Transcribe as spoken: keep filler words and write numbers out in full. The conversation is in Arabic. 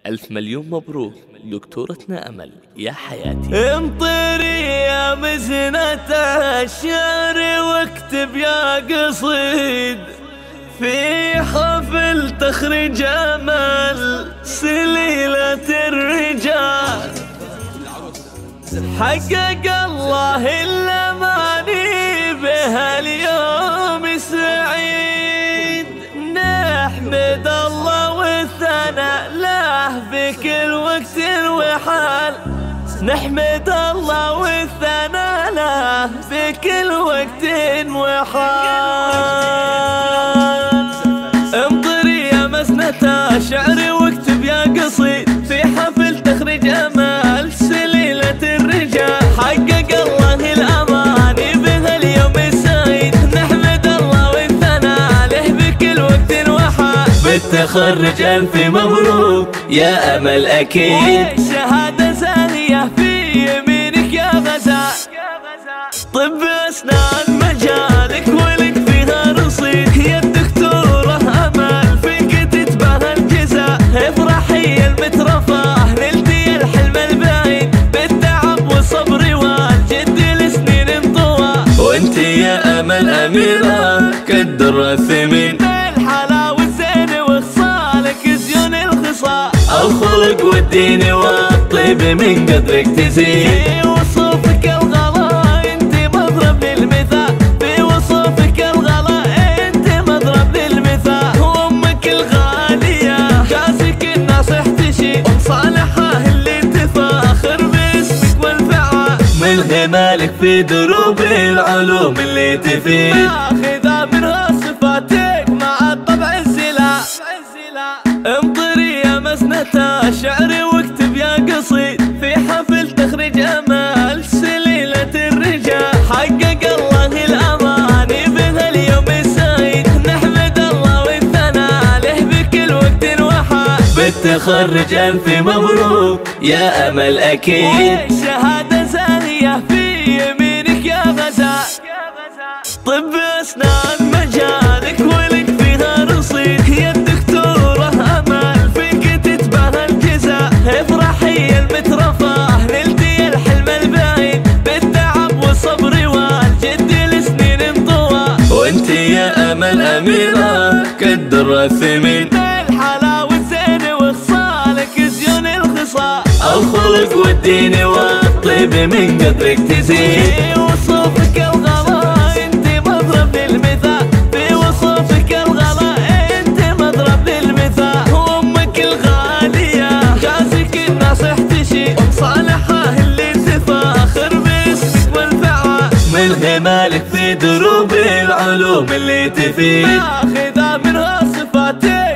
ألف مليون مبروك دكتورتنا أمل يا حياتي. انطري يا مزنة الشعر واكتب يا قصيد في حفل تخرج أمل سليلة الرجال. حقق الله الأماني بها اليوم سعيد. نحمد الله والثناء له في كل وقت وحال. نحمد الله والثناء له في كل وقت وحال. انطري يا مسنة شعري واكتب يا قصيد في حفل تخرج أمل سليلة الرجال. حقق الله الأماني بها اليوم السعيد. نحمد الله والثناء له بكل وقت وحال. بالتخرج ألف مبروك يا أمل أكيد. شهادة زاهية في يمينك يا غزال. طب أسنان مجالك ولك فيها رصيد. يا الدكتورة أمل فيك تتباهى الجزاء. افرحي المترفاه نلتي الحلم البعيد. بالتعب والصبر والجد لسنين انطوى. وانت يا أمل أميرة كالدر الثمين. بالحلاوة الزين وخصالك زيون الخصال. الخلق والدين والطيب من قدرك تزيد. وصوفك الغلا انت مضرب للمثال. في وصوفك الغلا انت مضرب للمثال. وامك الغالية جازك الناصح تشيد. ام صالحة اللي تفاخر باسمك والفعال. من غمالك في دروب العلوم اللي تفيد. ماخذة منها صفاتك مع الطبع الزلا. انطري يا مسنة شعري واكتب يا قصيد في حفل تخرج أمل سليلة الرجال. حقق الله الأماني بها اليوم السعيد. نحمد الله والثناء له بكل وقت وحال. بالتخرج ألف مبروك يا أمل أكيد. شهادة زاهية في يمينك يا غزال. طب أسنان مجالك ولك فيها رصيد. يا الدكتورة أمل فيك تتباهى الجزاء. افرحي المترفاه نلتي الحلم البعيد. بالتعب والصبر والجد لسنين انطوى. وانت يا أمل أميرة كالدر الثمين. بالحلاوة الزين وخصالك زيون الخصال. الخلق والدين والطيب من قدرك تزيد. وصوفك الغلا انت مضرب للمثال. في وصوفك الغلا انت مضرب للمثال. وامك الغالية جازك الناصح تشيد. ام صالحة اللي تفاخر باسمك والفعال. من غمالك في دروب العلوم اللي تفيد. ماخذة منها صفاتك